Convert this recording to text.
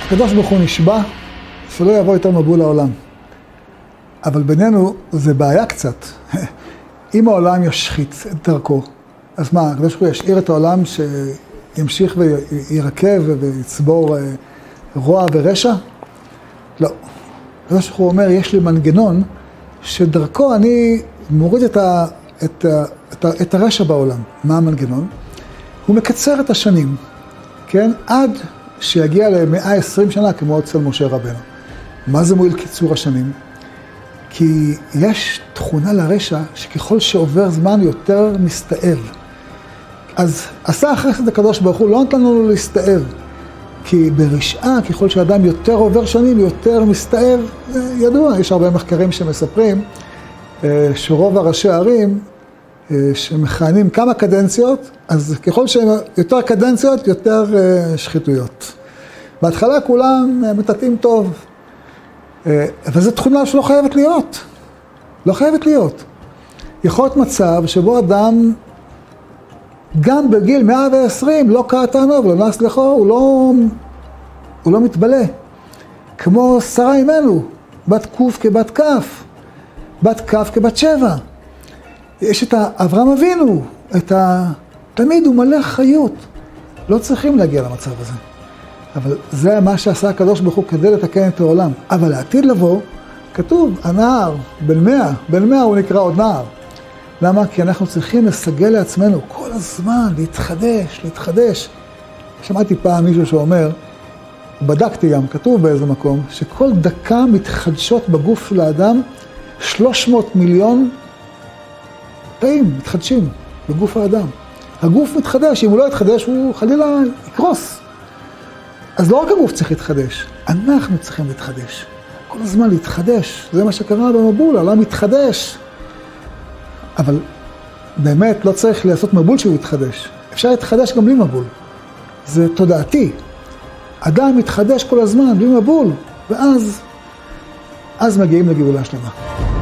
הקדוש ברוך הוא נשבע שלא יבוא יותר מבול לעולם. אבל בינינו זה בעיה קצת. אם העולם ישחית את דרכו, אז מה, הקדוש ברוך הוא ישאיר את העולם שימשיך וירקב ויצבור רוע ורשע? לא. הקדוש ברוך הוא אומר, יש לי מנגנון שדרכו אני מוריד את הרשע בעולם. מה המנגנון? הוא מקצר את השנים, כן? עד שיגיע ל120 שנה כמו אצל משה רבנו. מה זה מועיל קיצור השנים? כי יש תכונה לרשע שככל שעובר זמן יותר מסתאב. אז עשה חסד הקדוש ברוך הוא, לא נתן לנו להסתאב. כי ברשעה, ככל שאדם יותר עובר שנים, יותר מסתאב, ידוע, יש הרבה מחקרים שמספרים שרוב הראשי הערים שמכהנים כמה קדנציות, אז ככל שהם יותר קדנציות, יותר שחיתויות. בהתחלה כולם מטאטאים טוב, אבל זו תכונה שלא חייבת להיות. לא חייבת להיות. יכול להיות מצב שבו אדם, גם בגיל 120, לא קעתנו ולא נס לכו, הוא לא מתבלה. כמו שרה אימנו, בת קוף כבת כף, בת כף כבת שבע. יש את אברהם אבינו, תמיד הוא מלא חיות. לא צריכים להגיע למצב הזה. אבל זה מה שעשה הקדוש ברוך הוא כדי לתקן את העולם. אבל לעתיד לבוא, כתוב, הנער, בן 100 הוא נקרא עוד נער. למה? כי אנחנו צריכים לסגל לעצמנו כל הזמן, להתחדש. שמעתי פעם מישהו שאומר, בדקתי גם, כתוב באיזה מקום, שכל דקה מתחדשות בגוף של האדם 300 מיליון תאים מתחדשים בגוף האדם. הגוף מתחדש, אם הוא לא יתחדש, הוא חלילה יקרוס. אז לא רק הגוף צריך להתחדש, אנחנו צריכים להתחדש. כל הזמן להתחדש, זה מה שקרה במבול, העולם מתחדש. אבל באמת לא צריך לעשות מבול שהוא יתחדש. אפשר להתחדש גם בלי מבול. זה תודעתי. אדם מתחדש כל הזמן בלי מבול, ואז מגיעים לגאולה שלמה.